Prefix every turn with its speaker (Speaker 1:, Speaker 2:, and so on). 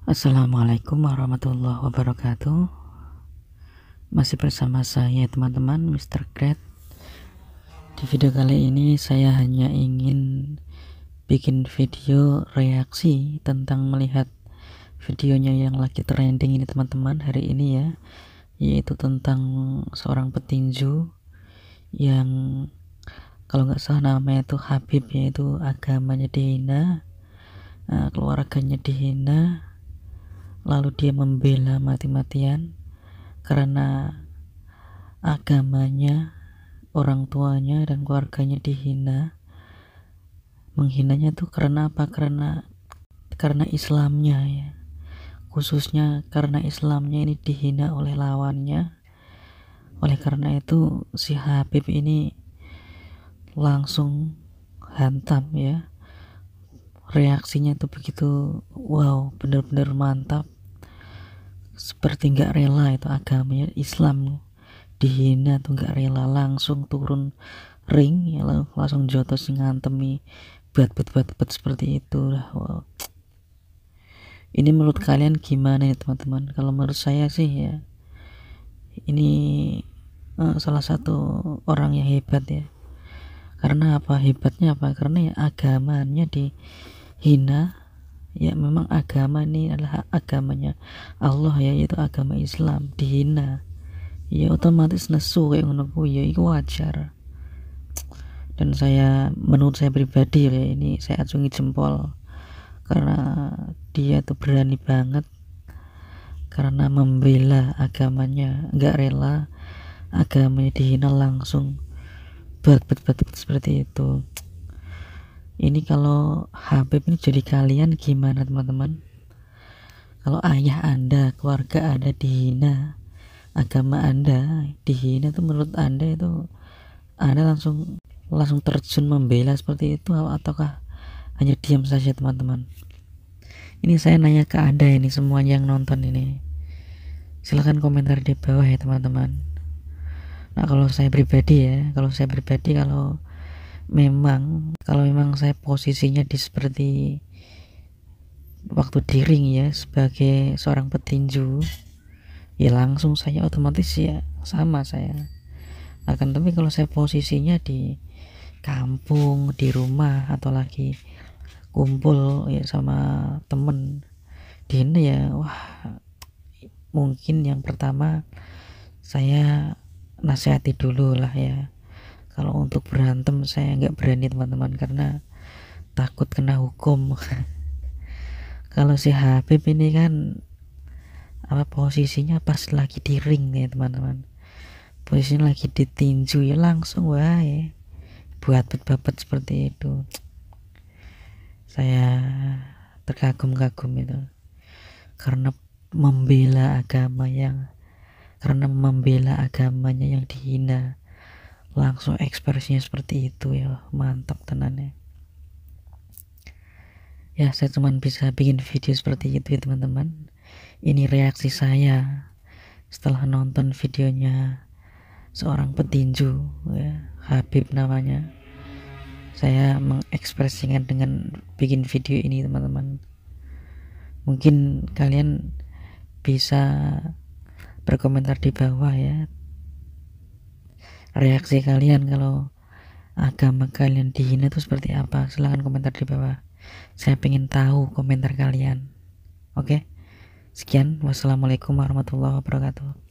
Speaker 1: Assalamualaikum warahmatullahi wabarakatuh. Masih bersama saya teman-teman Mr. Great. Di video kali ini saya hanya ingin bikin video reaksi tentang melihat videonya yang lagi trending ini teman-teman hari ini ya, yaitu tentang seorang petinju yang kalau nggak salah namanya itu Habib, yaitu agamanya dihina, keluarganya dihina, lalu dia membela mati-matian karena agamanya, orang tuanya dan keluarganya dihina. Menghinanya tuh karena apa? Karena Islamnya ya, khususnya karena Islamnya ini dihina oleh lawannya. Oleh karena itu si Habib ini langsung hantam ya, reaksinya tuh begitu wow, bener-bener mantap, seperti nggak rela itu agamanya Islam dihina tuh nggak rela, langsung turun ring ya, langsung jotos ngantemi bat seperti itu lah. Wow. Ini menurut kalian gimana ya teman-teman? Kalau menurut saya sih ya, ini salah satu orang yang hebat ya. Karena apa hebatnya? Apa? Karena ya agamanya dihina. Ya memang agama ini adalah agamanya Allah ya, yaitu agama Islam dihina. Ya otomatis nesu kayak ngono kuwi ya, iku wajar. Dan menurut saya pribadi ya, ini saya acungi jempol karena dia tuh berani banget karena membela agamanya, nggak rela agamanya dihina, langsung bat seperti itu. Ini kalau Habib ini jadi kalian gimana teman-teman? Kalau ayah anda, keluarga anda dihina, agama anda dihina, tuh menurut anda itu anda langsung terjun membela seperti itu, ataukah hanya diam saja teman-teman? Ini saya nanya ke anda ini, semua yang nonton ini, silahkan komentar di bawah ya teman-teman. Nah kalau saya pribadi kalau memang saya posisinya seperti waktu di ring ya, sebagai seorang petinju, ya langsung saya otomatis ya sama saya akan. Tapi kalau saya posisinya di kampung, di rumah, atau lagi kumpul ya sama temen di ini ya, wah mungkin yang pertama saya nasihati dulu lah ya. Kalau untuk berantem saya nggak berani teman-teman, karena takut kena hukum. Kalau si Habib ini kan posisinya pas lagi di ring ya teman-teman, posisinya lagi ditinju ya, langsung wae buat babat seperti itu. Saya terkagum-kagum itu karena membela agamanya yang dihina, langsung ekspresinya seperti itu ya, mantap tenannya ya. Saya cuman bisa bikin video seperti itu ya teman-teman. Ini reaksi saya setelah nonton videonya seorang petinju ya, Habib namanya. Saya mengekspresikan dengan bikin video ini teman-teman. Mungkin kalian bisa berkomentar di bawah ya, reaksi kalian kalau agama kalian dihina itu seperti apa. Silahkan komentar di bawah, saya pengen tahu komentar kalian. Oke, sekian, wassalamualaikum warahmatullahi wabarakatuh.